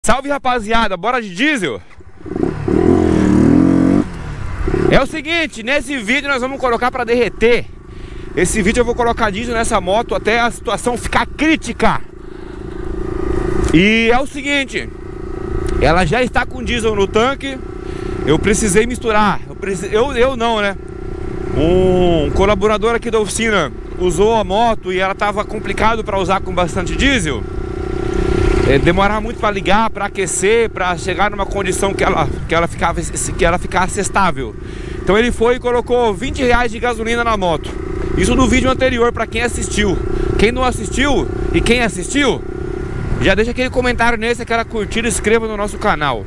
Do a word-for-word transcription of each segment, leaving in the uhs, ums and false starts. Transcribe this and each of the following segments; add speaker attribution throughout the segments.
Speaker 1: Salve, rapaziada, bora de diesel? É o seguinte, nesse vídeo nós vamos colocar para derreter. Esse vídeo eu vou colocar diesel nessa moto até a situação ficar crítica. E é o seguinte, ela já está com diesel no tanque. Eu precisei misturar, eu, precis... eu, eu não, né? Um colaborador aqui da oficina usou a moto e ela estava complicado para usar com bastante diesel. É, demorava muito para ligar, para aquecer, para chegar numa condição que ela, que, ela ficava, que ela ficasse estável. Então ele foi e colocou vinte reais de gasolina na moto. Isso no vídeo anterior, para quem assistiu. Quem não assistiu e quem assistiu, já deixa aquele comentário nesse, aquela curtida, inscreva no nosso canal.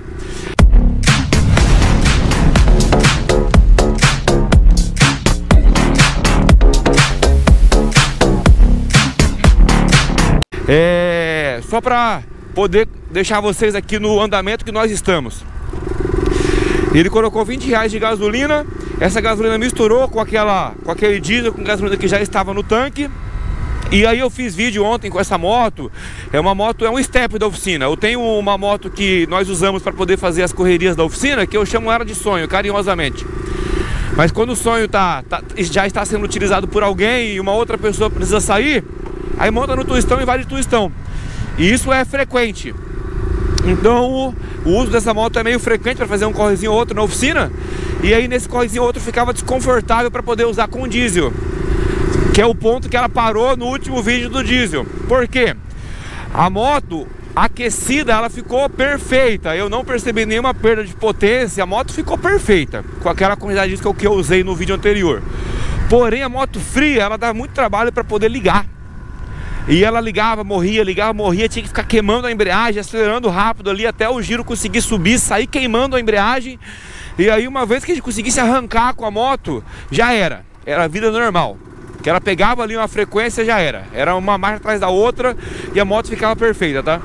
Speaker 1: É, só para poder deixar vocês aqui no andamento que nós estamos. Ele colocou vinte reais de gasolina. Essa gasolina misturou com, aquela, com aquele diesel, com gasolina que já estava no tanque. E aí eu fiz vídeo ontem com essa moto. É uma moto, é um step da oficina. Eu tenho uma moto que nós usamos para poder fazer as correrias da oficina, que eu chamo ela de sonho, carinhosamente. Mas quando o sonho tá, tá, já está sendo utilizado por alguém e uma outra pessoa precisa sair, aí monta no twistão e vai de twistão. E isso é frequente. Então o, o uso dessa moto é meio frequente para fazer um correzinho ou outro na oficina. E aí nesse correzinho ou outro ficava desconfortável para poder usar com diesel, que é o ponto que ela parou no último vídeo do diesel. Por quê? A moto aquecida, ela ficou perfeita. Eu não percebi nenhuma perda de potência. A moto ficou perfeita com aquela quantidade de diesel que eu usei no vídeo anterior. Porém a moto fria, ela dá muito trabalho para poder ligar. E ela ligava, morria, ligava, morria. Tinha que ficar queimando a embreagem, acelerando rápido ali até o giro conseguir subir, sair queimando a embreagem. E aí uma vez que a gente conseguisse arrancar com a moto, já era, era vida normal. Que ela pegava ali uma frequência, já era. Era uma marcha atrás da outra e a moto ficava perfeita, tá?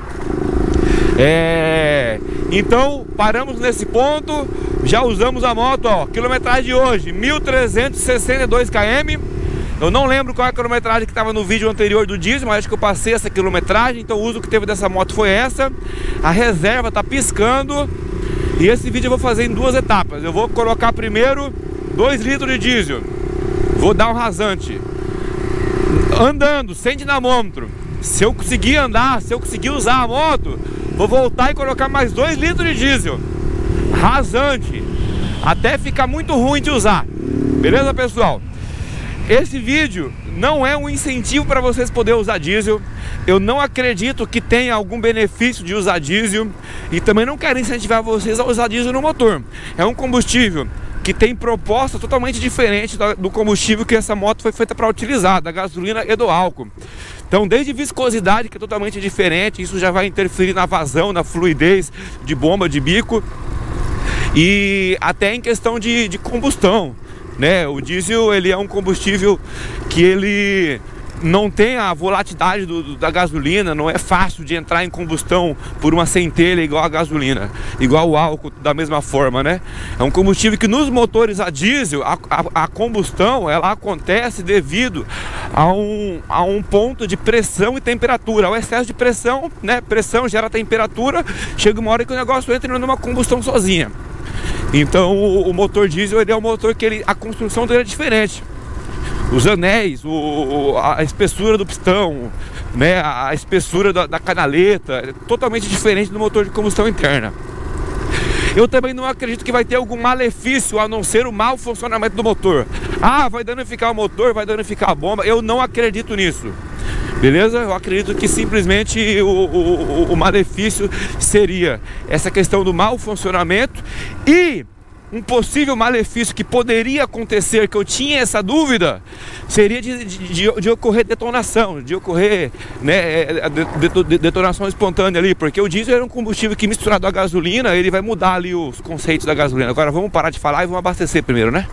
Speaker 1: É... Então paramos nesse ponto. Já usamos a moto, ó. Quilometragem de hoje, mil trezentos e sessenta e dois quilômetros. Eu não lembro qual é a quilometragem que estava no vídeo anterior do diesel, mas acho que eu passei essa quilometragem. Então o uso que teve dessa moto foi essa. A reserva tá piscando. E esse vídeo eu vou fazer em duas etapas. Eu vou colocar primeiro dois litros de diesel. Vou dar um rasante andando, sem dinamômetro. Se eu conseguir andar, se eu conseguir usar a moto, vou voltar e colocar mais dois litros de diesel rasante, até ficar muito ruim de usar. Beleza, pessoal? Esse vídeo não é um incentivo para vocês poderem usar diesel. Eu não acredito que tenha algum benefício de usar diesel. E também não quero incentivar vocês a usar diesel no motor. É um combustível que tem proposta totalmente diferente do combustível que essa moto foi feita para utilizar, da gasolina e do álcool. Então, desde viscosidade, que é totalmente diferente, isso já vai interferir na vazão, na fluidez de bomba, de bico, e até em questão de, de combustão, né? O diesel, ele é um combustível que ele não tem a volatilidade do, do, da gasolina. Não é fácil de entrar em combustão por uma centelha igual a gasolina, igual o álcool da mesma forma, né? É um combustível que nos motores a diesel, a, a, a combustão, ela acontece devido a um, a um ponto de pressão e temperatura. O excesso de pressão, né? Pressão gera temperatura, chega uma hora que o negócio entra numa combustão sozinha. Então o, o motor diesel, ele é um motor que ele, a construção dele é diferente. Os anéis, o, a espessura do pistão, né, a espessura da, da canaleta é totalmente diferente do motor de combustão interna. Eu também não acredito que vai ter algum malefício a não ser o mau funcionamento do motor. Ah, vai danificar o motor, vai danificar a bomba. Eu não acredito nisso. Beleza? Eu acredito que simplesmente o, o, o malefício seria essa questão do mau funcionamento. E um possível malefício que poderia acontecer, que eu tinha essa dúvida, seria de, de, de ocorrer detonação, de ocorrer, né, de, de, detonação espontânea ali, porque o diesel era um combustível que, misturado à gasolina, ele vai mudar ali os conceitos da gasolina. Agora vamos parar de falar e vamos abastecer primeiro, né?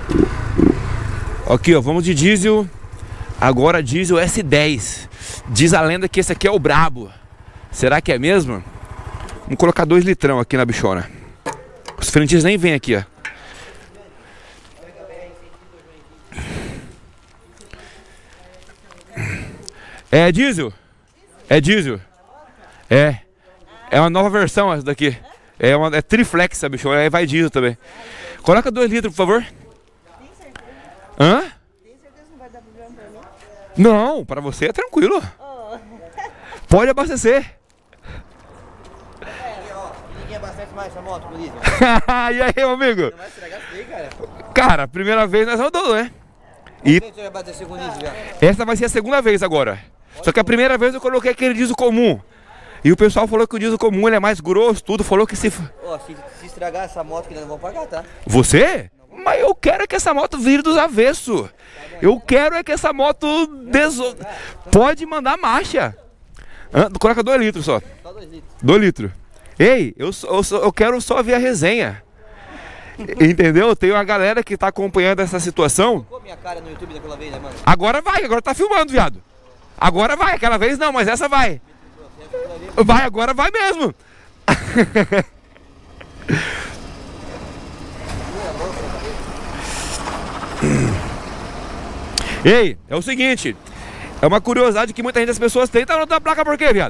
Speaker 1: Aqui, ó, vamos de diesel. Agora diesel S dez. Diz a lenda que esse aqui é o brabo. Será que é mesmo? Vamos colocar dois litrão aqui na bichona. Os frentes nem vêm aqui, ó. É diesel? É diesel? É. É uma nova versão essa daqui. É, uma, é triflex, sabe, bicho? Aí vai diesel também. Coloca dois litros, por favor.
Speaker 2: Tem certeza?
Speaker 1: Hã?
Speaker 2: Tem certeza que não vai dar problema pra mim?
Speaker 1: Não, pra você é tranquilo.
Speaker 2: Oh.
Speaker 1: Pode abastecer.
Speaker 3: É, ó, ninguém abastece mais essa moto, polícia.
Speaker 1: E aí, meu amigo?
Speaker 3: Não vai estragar isso aí, cara.
Speaker 1: Cara, primeira vez nós rodamos, né?
Speaker 3: E
Speaker 1: E
Speaker 3: você vai abastecer com isso já?
Speaker 1: essa vai ser a segunda vez agora. Só que a primeira vez eu coloquei aquele diesel comum. E o pessoal falou que o diesel comum ele é mais grosso, tudo. Falou que se...
Speaker 3: Ó, se, se estragar essa moto que nós não vamos pagar, tá?
Speaker 1: Você? Mas eu quero é que essa moto vire dos avessos. Eu quero é que essa moto... Deso... Pode mandar marcha. Ah, coloca dois litros só.
Speaker 3: Só dois litros.
Speaker 1: Dois litros. Ei, eu, só- eu, só- eu quero só ver a resenha. Entendeu? Tem uma galera que tá acompanhando essa situação.
Speaker 3: Ficou minha cara no YouTube daquela vez, né, mano?
Speaker 1: Agora vai, agora tá filmando, viado. Agora vai, aquela vez não, mas essa vai. Vai, agora vai mesmo. Ei, é o seguinte. É uma curiosidade que muita gente das pessoas tem. Tá anotando a placa por quê, viado?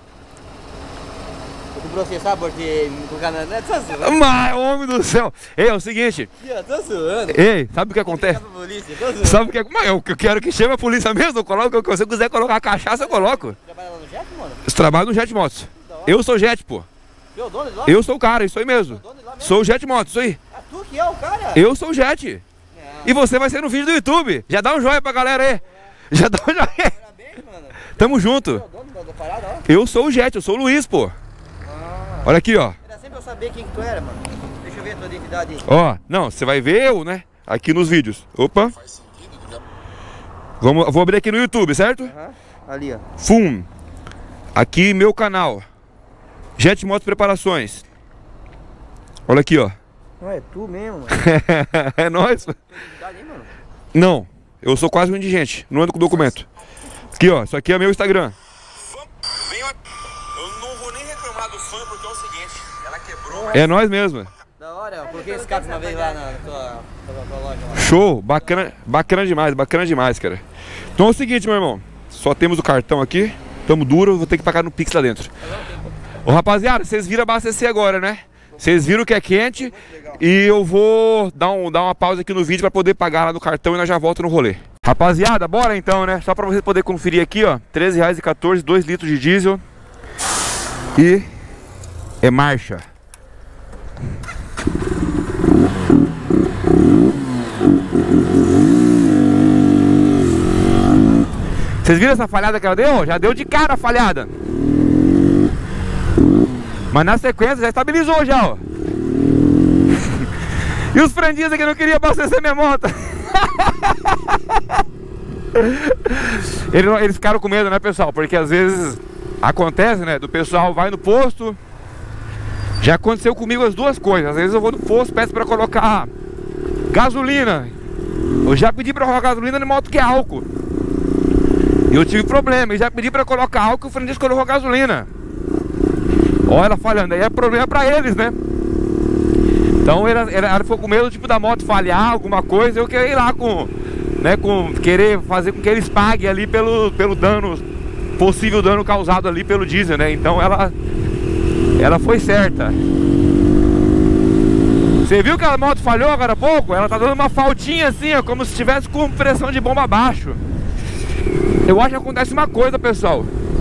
Speaker 3: Eu te processar por te me colocar na net, tá zoando?
Speaker 1: Mas, homem do céu. Ei, é o seguinte.
Speaker 3: Eu tô zoando.
Speaker 1: Ei, sabe o que acontece?
Speaker 3: Ligar pra polícia, tô zoando.
Speaker 1: Sabe o que é? Mas eu eu quero que chame a polícia mesmo. Eu coloco, se eu quiser colocar cachaça, eu coloco.
Speaker 3: Trabalha lá no Jet, mano?
Speaker 1: Você trabalha no Jet Motos. Eu sou Jet, pô.
Speaker 3: Você é o dono de lá?
Speaker 1: Eu sou o cara, isso aí mesmo.
Speaker 3: Dono de lá mesmo?
Speaker 1: Sou o Jet Motos, isso aí.
Speaker 3: Ah, tu que é o cara?
Speaker 1: Eu sou o Jet.
Speaker 3: Não.
Speaker 1: E você vai ser no vídeo do YouTube. Já dá um joinha pra galera aí. Já dá um joinha.
Speaker 3: Parabéns, mano.
Speaker 1: Tamo junto.
Speaker 3: Você é o dono da- da parada, ó.
Speaker 1: Eu sou o Jet, eu sou o Luiz, pô.
Speaker 3: Ah.
Speaker 1: Olha aqui, ó.
Speaker 3: Era sempre eu saber quem que tu era, mano. Deixa eu ver a tua identidade aí.
Speaker 1: Ó, não, você vai ver eu, né? Aqui nos vídeos. Opa. Vamos, vou abrir aqui no YouTube, certo?
Speaker 3: Aham. Ali, ó.
Speaker 1: Fum. Aqui meu canal. Jet Motos Preparações. Olha aqui, ó.
Speaker 3: Não é tu mesmo, mano.
Speaker 1: É nóis.
Speaker 3: Tua identidade aí, mano.
Speaker 1: Não, eu sou quase um indigente. Não ando com documento. Aqui, ó. Isso aqui é meu Instagram. Eu não vou nem reclamar do fã porque é o seguinte. Ela quebrou. É nóis mesmo.
Speaker 3: Da hora, eu coloquei esse carro uma vez lá na tua, tua, tua loja lá.
Speaker 1: Show. Bacana, bacana demais. Bacana demais, cara. Então é o seguinte, meu irmão. Só temos o cartão aqui. Tamo duro. Vou ter que pagar no Pix lá dentro. Ô, rapaziada, vocês viram abastecer agora, né? Vocês viram que é quente. E eu vou dar, um, dar uma pausa aqui no vídeo pra poder pagar lá no cartão e nós já volto no rolê. Rapaziada, bora então, né? Só pra vocês poderem conferir aqui, ó. treze reais e quatorze, dois litros de diesel. E é marcha. Vocês viram essa falhada que ela deu? Já deu de cara a falhada. Mas na sequência já estabilizou já, ó. E os frandinhos que não queriam abastecer minha moto. Eles, não- eles ficaram com medo, né, pessoal? Porque às vezes acontece, né? Do pessoal vai no posto. Já aconteceu comigo as duas coisas. Às vezes eu vou no posto, peço pra colocar gasolina. Eu já pedi pra colocar gasolina na moto que é álcool. E eu tive problema. E já pedi pra colocar álcool e o frentista colocou gasolina. Olha ela falhando. Aí é problema pra eles, né? Então ela, ela, ela ficou com medo tipo da moto falhar, alguma coisa. Eu queria ir lá com, né, com querer fazer com que eles paguem ali pelo, pelo dano, possível dano causado ali pelo diesel, né? Então ela, ela foi certa. Você viu que a moto falhou agora há pouco? Ela tá dando uma faltinha assim, ó, como se estivesse com pressão de bomba abaixo. Eu acho que acontece uma coisa, pessoal.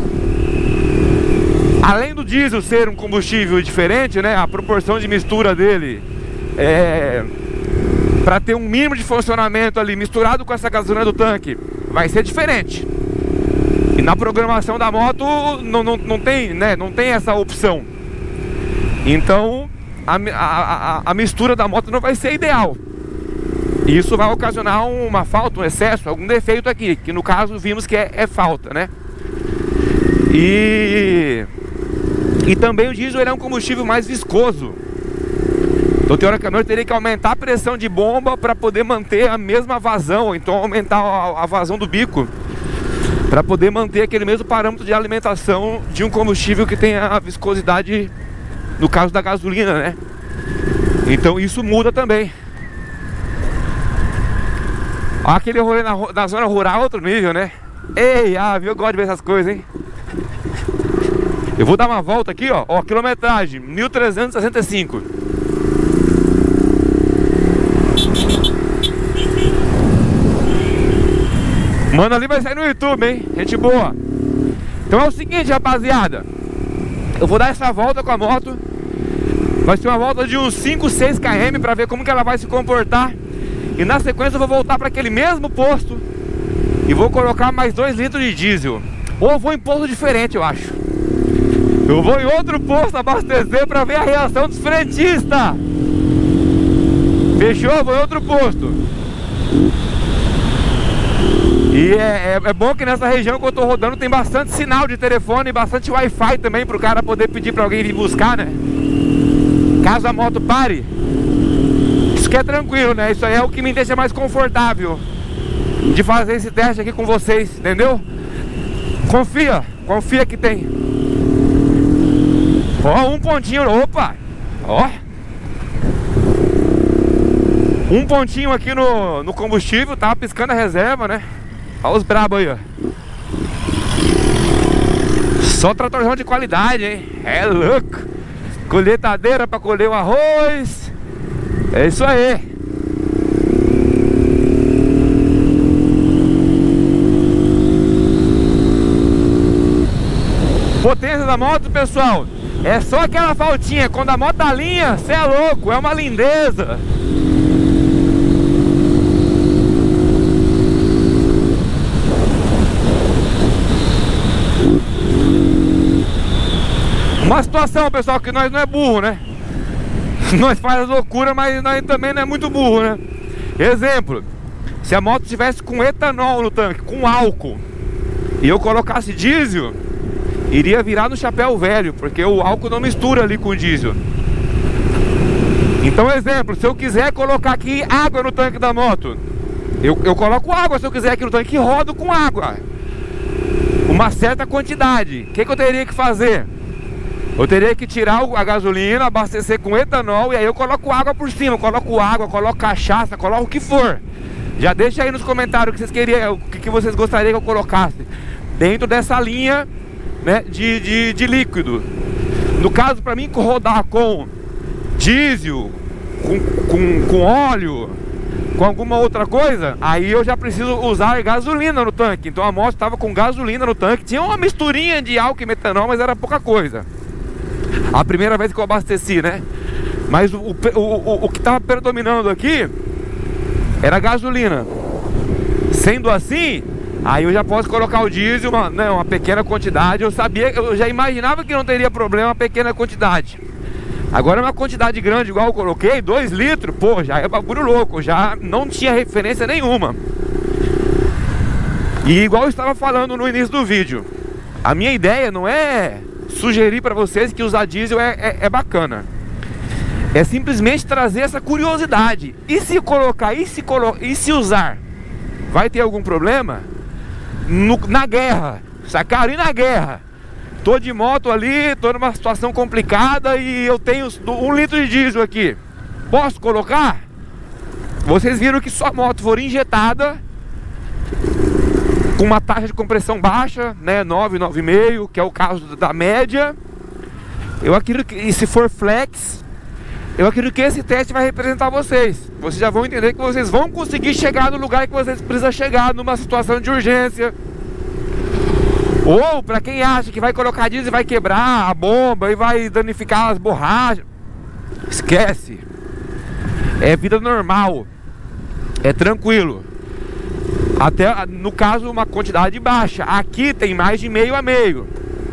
Speaker 1: Além do diesel ser um combustível diferente, né? A proporção de mistura dele é, para ter um mínimo de funcionamento ali misturado com essa gasolina do tanque, vai ser diferente. E na programação da moto não, não, não, tem, né? Não tem essa opção. Então a, a, a, a mistura da moto não vai ser ideal. E isso vai ocasionar uma falta, um excesso, algum defeito aqui, que no caso vimos que é, é falta, né? E... E também o diesel ele é um combustível mais viscoso. Então teoricamente eu teria que aumentar a pressão de bomba para poder manter a mesma vazão, ou então aumentar a, a vazão do bico, para poder manter aquele mesmo parâmetro de alimentação de um combustível que tem a viscosidade, no caso da gasolina, né? Então isso muda também. Aquele rolê na, na zona rural é outro nível, né? Ei, ah, viu? Eu gosto de ver essas coisas, hein? Eu vou dar uma volta aqui, ó, ó, quilometragem mil trezentos e sessenta e cinco. Mano, ali vai sair no YouTube, hein? Gente boa. Então é o seguinte, rapaziada. Eu vou dar essa volta com a moto. Vai ser uma volta de uns cinco, seis quilômetros pra ver como que ela vai se comportar. E na sequência eu vou voltar para aquele mesmo posto e vou colocar mais dois litros de diesel. Ou eu vou em posto diferente, eu acho. Eu vou em outro posto abastecer para ver a reação dos frentistas. Fechou? Eu vou em outro posto. E é, é, é bom que nessa região que eu tô rodando tem bastante sinal de telefone e bastante Wi-Fi também pro cara poder pedir para alguém vir buscar, né? Caso a moto pare. Isso que é tranquilo, né? Isso aí é o que me deixa mais confortável de fazer esse teste aqui com vocês, entendeu? Confia, confia que tem. Ó, um pontinho, opa! Ó! Um pontinho aqui no, no combustível, tava piscando a reserva, né? Olha os brabos aí, ó. Só tratorzão de qualidade, hein? É louco! Colheitadeira pra colher o arroz. É isso aí. Potência da moto, pessoal, é só aquela faltinha. Quando a moto alinha, cê é louco, é uma lindeza. Uma situação, pessoal, que nós não é burro, né? Nós faz loucura, mas nós também não é muito burro, né? Exemplo, se a moto tivesse com etanol no tanque, com álcool, e eu colocasse diesel, iria virar no chapéu velho, porque o álcool não mistura ali com o diesel. Então, exemplo, se eu quiser colocar aqui água no tanque da moto, eu, eu coloco água. Se eu quiser aqui no tanque, rodo com água, uma certa quantidade. O que, que eu teria que fazer? Eu teria que tirar a gasolina, abastecer com etanol, e aí eu coloco água por cima. Coloco água, coloco cachaça, coloco o que for. Já deixa aí nos comentários o que vocês queriam, o que vocês gostariam que eu colocasse dentro dessa linha, né, de, de, de líquido. No caso, para mim, rodar com diesel, com, com, com óleo, com alguma outra coisa, aí eu já preciso usar gasolina no tanque. Então a moto estava com gasolina no tanque. Tinha uma misturinha de álcool e metanol, mas era pouca coisa. A primeira vez que eu abasteci, né? Mas o, o, o, o que estava predominando aqui era gasolina. Sendo assim, aí eu já posso colocar o diesel, uma, né, uma pequena quantidade. Eu sabia, eu já imaginava que não teria problema uma pequena quantidade. Agora uma quantidade grande, igual eu coloquei, dois litros, pô, já é bagulho louco. Já não tinha referência nenhuma. E igual eu estava falando no início do vídeo, a minha ideia não é sugerir para vocês que usar diesel é, é, é bacana. É simplesmente trazer essa curiosidade. E se colocar, e se, colo e se usar, vai ter algum problema? No, na guerra, sacaram? E na guerra? Tô de moto ali, tô numa situação complicada e eu tenho um litro de diesel aqui. Posso colocar? Vocês viram que sua moto for injetada com uma taxa de compressão baixa, né, nove, nove vírgula cinco, que é o caso da média. Eu acredito que, e se for flex, eu acredito que esse teste vai representar vocês. Vocês já vão entender que vocês vão conseguir chegar no lugar que vocês precisam chegar numa situação de urgência. Ou para quem acha que vai colocar diesel e vai quebrar a bomba e vai danificar as borrachas, esquece. É vida normal, é tranquilo. Até no caso uma quantidade baixa. Aqui tem mais de meio a meio.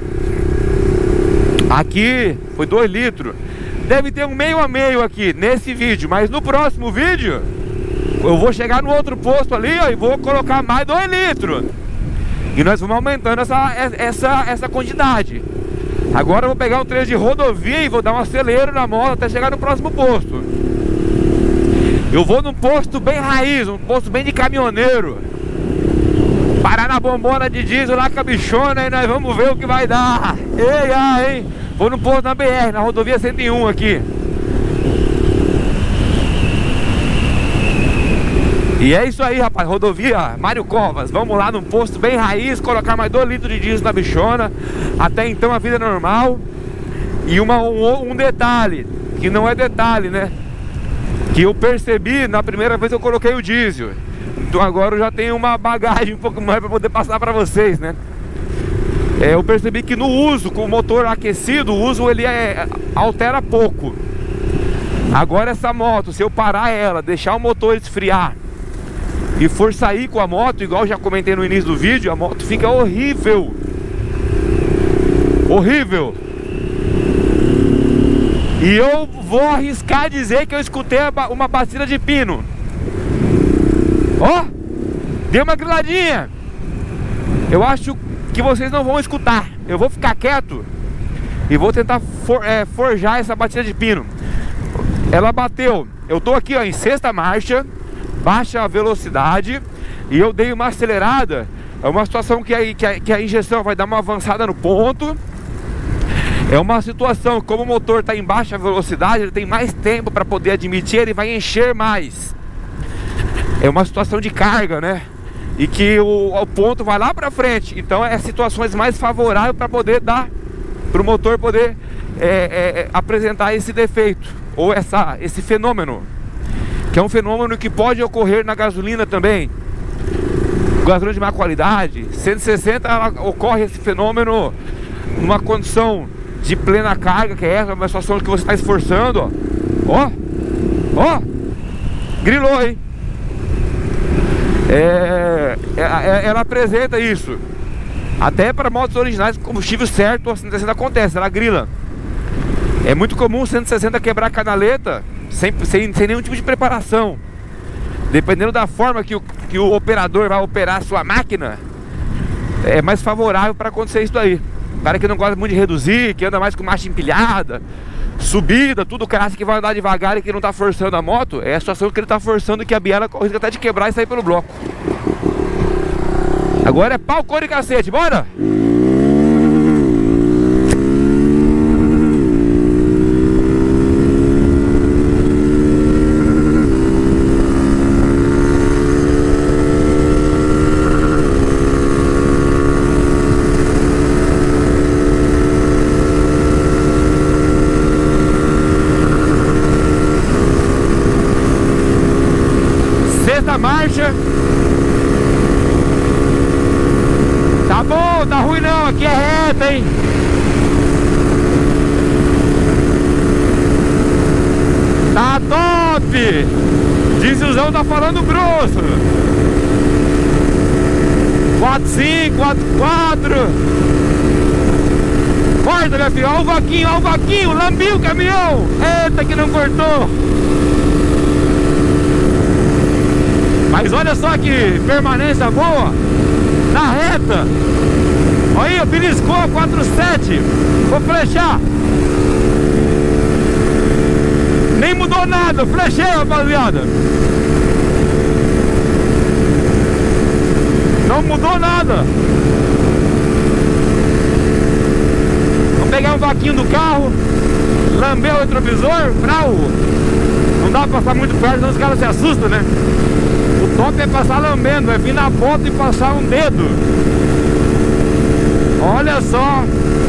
Speaker 1: Aqui foi dois litros. Deve ter um meio a meio aqui nesse vídeo, mas no próximo vídeo eu vou chegar no outro posto ali, ó, e vou colocar mais dois litros. E nós vamos aumentando essa, essa, essa quantidade. Agora eu vou pegar um trecho de rodovia e vou dar um acelero na moto até chegar no próximo posto. Eu vou num posto bem raiz, um posto bem de caminhoneiro. Parar na bombona de diesel lá com a bichona e nós vamos ver o que vai dar. Ei, ai, hein? Vou no posto na B R, na rodovia cento e um aqui. E é isso aí, rapaz, rodovia Mário Covas. Vamos lá num posto bem raiz, colocar mais dois litros de diesel na bichona. Até então a vida é normal. E uma, um, um detalhe, que não é detalhe, né? Que eu percebi na primeira vez que eu coloquei o diesel. Então agora eu já tenho uma bagagem um pouco mais para poder passar para vocês, né? É, eu percebi que no uso, com o motor aquecido, o uso ele é, altera pouco. Agora essa moto, se eu parar ela, deixar o motor esfriar e for sair com a moto, igual eu já comentei no início do vídeo, a moto fica horrível. Horrível. E eu vou arriscar dizer que eu escutei uma batida de pino. Ó, oh, deu uma griladinha. Eu acho que vocês não vão escutar. Eu vou ficar quieto e vou tentar for, é, forjar essa batida de pino. Ela bateu. Eu tô aqui ó, em sexta marcha, baixa velocidade, e eu dei uma acelerada. É uma situação que a, que a, que a injeção vai dar uma avançada no ponto. É uma situação, como o motor está em baixa velocidade, ele tem mais tempo para poder admitir, ele vai encher mais. É uma situação de carga, né? E que o, o ponto vai lá para frente. Então é situações mais favoráveis para poder dar, para o motor poder é, é, apresentar esse defeito, ou essa, esse fenômeno, que é um fenômeno que pode ocorrer na gasolina também. Gasolina de má qualidade, cento e sessenta, ela, ocorre esse fenômeno numa condição de plena carga, que é essa, uma situação que você está esforçando, ó, ó, ó, grilou, hein? É, é, ela apresenta isso. Até para motos originais com combustível certo, a cento e sessenta acontece, ela grila. É muito comum o cento e sessenta quebrar a canaleta sem, sem, sem nenhum tipo de preparação. Dependendo da forma que o, que o operador vai operar a sua máquina, é mais favorável para acontecer isso aí. O cara que não gosta muito de reduzir, que anda mais com marcha empilhada, subida, tudo, o cara que vai andar devagar e que não tá forçando a moto, é a situação que ele tá forçando, que a biela corre até de quebrar e sair pelo bloco. Agora é pau, cor e cacete, bora! Marcha. Tá bom, tá ruim não, aqui é reta, hein? Tá top! Dieselzão tá falando grosso. quatro cinco, quatro quatro. Corta, minha filha, ó o vaquinho, ó o vaquinho, lambiu o caminhão. Eita que não cortou. Mas olha só que permanência boa na reta. Olha aí, beliscou a quatro sete. Vou flechar. Nem mudou nada, flechei, rapaziada. Não mudou nada. Vamos pegar um vaquinho do carro, lamber o retrovisor, brau. Não dá pra passar muito perto, senão os caras se assustam, né? O top é passar lambendo, é vir na ponta e passar um dedo. Olha só.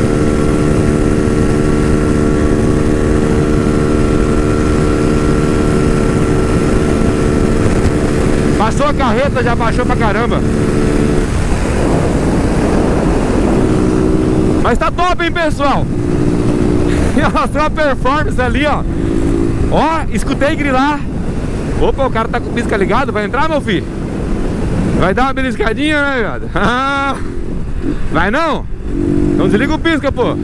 Speaker 1: Passou a carreta, já baixou pra caramba. Mas tá top, hein, pessoal? Mostrou a performance ali, ó. Ó, escutei grilar. Opa, o cara tá com o pisca ligado, vai entrar, meu filho? Vai dar uma beliscadinha, né, viado? Vai não? Então desliga o pisca, pô.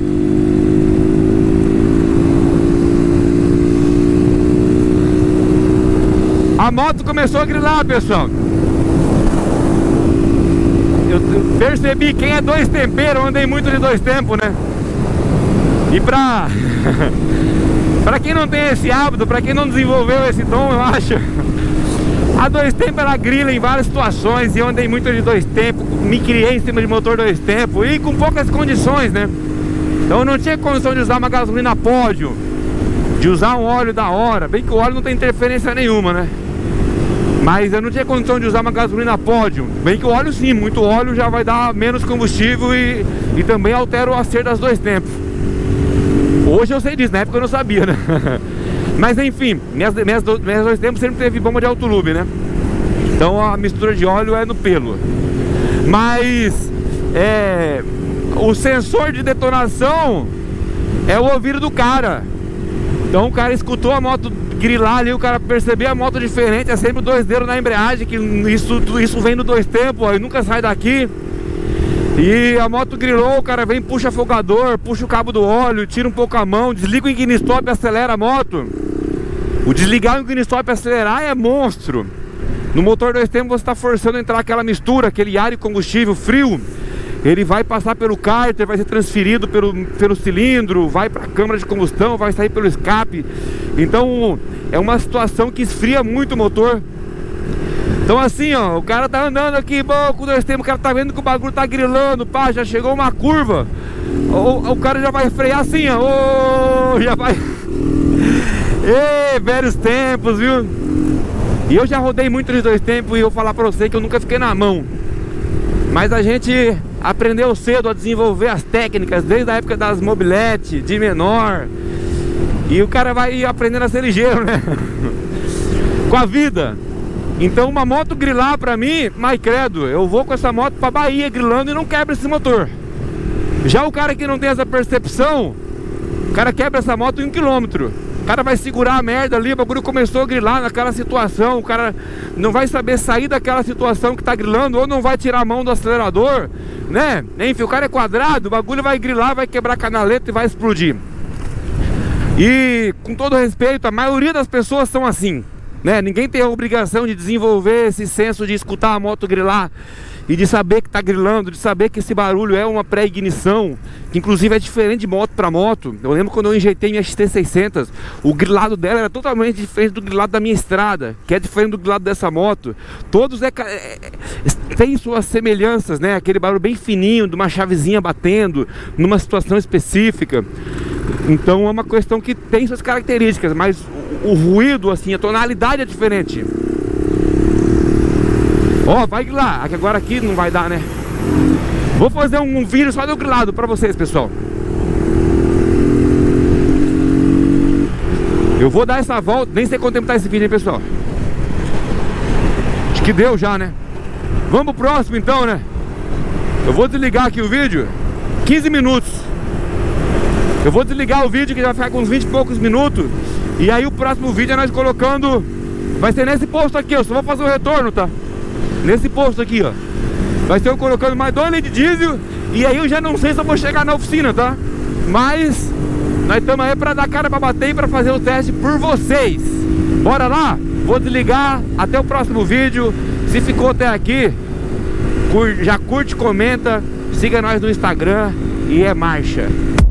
Speaker 1: A moto começou a grilar, pessoal. Eu, eu percebi, quem é dois temperos, eu andei muito de dois tempos, né? E pra... Pra quem não tem esse hábito, pra quem não desenvolveu esse dom, eu acho, a dois tempos ela grila em várias situações. E eu andei muito de dois tempos, me criei em cima de motor dois tempos e com poucas condições, né? Então eu não tinha condição de usar uma gasolina pódio, de usar um óleo da hora. Bem que o óleo não tem interferência nenhuma, né? Mas eu não tinha condição de usar uma gasolina pódio. Bem que o óleo sim, muito óleo já vai dar menos combustível e, e também altera o acerto das dois tempos. Hoje eu sei disso, na época eu não sabia, né? Mas enfim, minhas, minhas, minhas dois tempos sempre teve bomba de autolube, né? Então a mistura de óleo é no pelo. Mas é, o sensor de detonação é o ouvido do cara. Então o cara escutou a moto grilar ali, o cara percebeu a moto diferente, é sempre dois dedos na embreagem, que isso, isso vem no dois tempos, ó, e nunca sai daqui. E a moto grilou, o cara vem, puxa afogador, puxa o cabo do óleo, tira um pouco a mão, desliga o ignição e acelera a moto. O desligar o ignição e acelerar é monstro. No motor dois tempos você está forçando a entrar aquela mistura, aquele ar e combustível frio. Ele vai passar pelo cárter, vai ser transferido pelo, pelo cilindro, vai para a câmara de combustão, vai sair pelo escape. Então é uma situação que esfria muito o motor. Então assim, ó, o cara tá andando aqui, bom, com dois tempos, o cara tá vendo que o bagulho tá grilando, pá, já chegou uma curva. O, o cara já vai frear assim, ó, oh, já vai... Ê, velhos tempos, viu? E eu já rodei muito nos dois tempos e eu vou falar pra você que eu nunca fiquei na mão. Mas a gente aprendeu cedo a desenvolver as técnicas, desde a época das mobiletes, de menor. E o cara vai aprendendo a ser ligeiro, né? Com a vida. Então uma moto grilar pra mim, mas credo, eu vou com essa moto pra Bahia grilando e não quebra esse motor. Já o cara que não tem essa percepção, o cara quebra essa moto em um quilômetro. O cara vai segurar a merda ali, o bagulho começou a grilar naquela situação. O cara não vai saber sair daquela situação que tá grilando, ou não vai tirar a mão do acelerador, né? Enfim, o cara é quadrado, o bagulho vai grilar, vai quebrar a canaleta e vai explodir. E com todo respeito, a maioria das pessoas são assim, né? Ninguém tem a obrigação de desenvolver esse senso de escutar a moto grilar e de saber que tá grilando, de saber que esse barulho é uma pré-ignição, que inclusive é diferente de moto para moto. Eu lembro quando eu injetei minha X T seiscentos, o grilado dela era totalmente diferente do grilado da minha estrada, que é diferente do grilado dessa moto. Todos é, é, tem suas semelhanças, né? Aquele barulho bem fininho, de uma chavezinha batendo, numa situação específica. Então é uma questão que tem suas características, mas o, o ruído, assim, a tonalidade é diferente. Ó, oh, vai grilar, aqui agora aqui não vai dar, né? Vou fazer um, um vídeo só do grilado pra vocês, pessoal. Eu vou dar essa volta, nem sei quanto tempo tá esse vídeo, hein, pessoal? Acho que deu já, né? Vamos pro próximo então, né? Eu vou desligar aqui o vídeo, quinze minutos. Eu vou desligar o vídeo que vai ficar com uns vinte e poucos minutos. E aí o próximo vídeo é nós colocando... Vai ser nesse posto aqui, eu só vou fazer o retorno, tá? Nesse posto aqui, ó. Vai ser eu colocando mais dois litros de diesel. E aí eu já não sei se eu vou chegar na oficina, tá? Mas nós estamos aí pra dar cara pra bater e pra fazer o teste por vocês. Bora lá? Vou desligar. Até o próximo vídeo. Se ficou até aqui, já curte, comenta, siga nós no Instagram e é marcha.